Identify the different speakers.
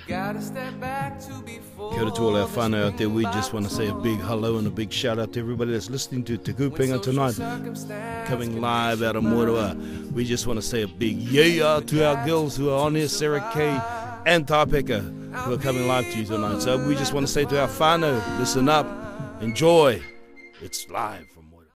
Speaker 1: Gotta step back to be full.
Speaker 2: Kia ora to all our whānau out there. We just want to say a big hello and a big shout out to everybody that's listening to Te Kupenga tonight, coming live out of Moeroa. We just want to say a big yeah to our girls who are on here, Sarah Kay and Tāpeka, who are coming live to you tonight. So we just want to say to our whānau, listen up, enjoy. It's live.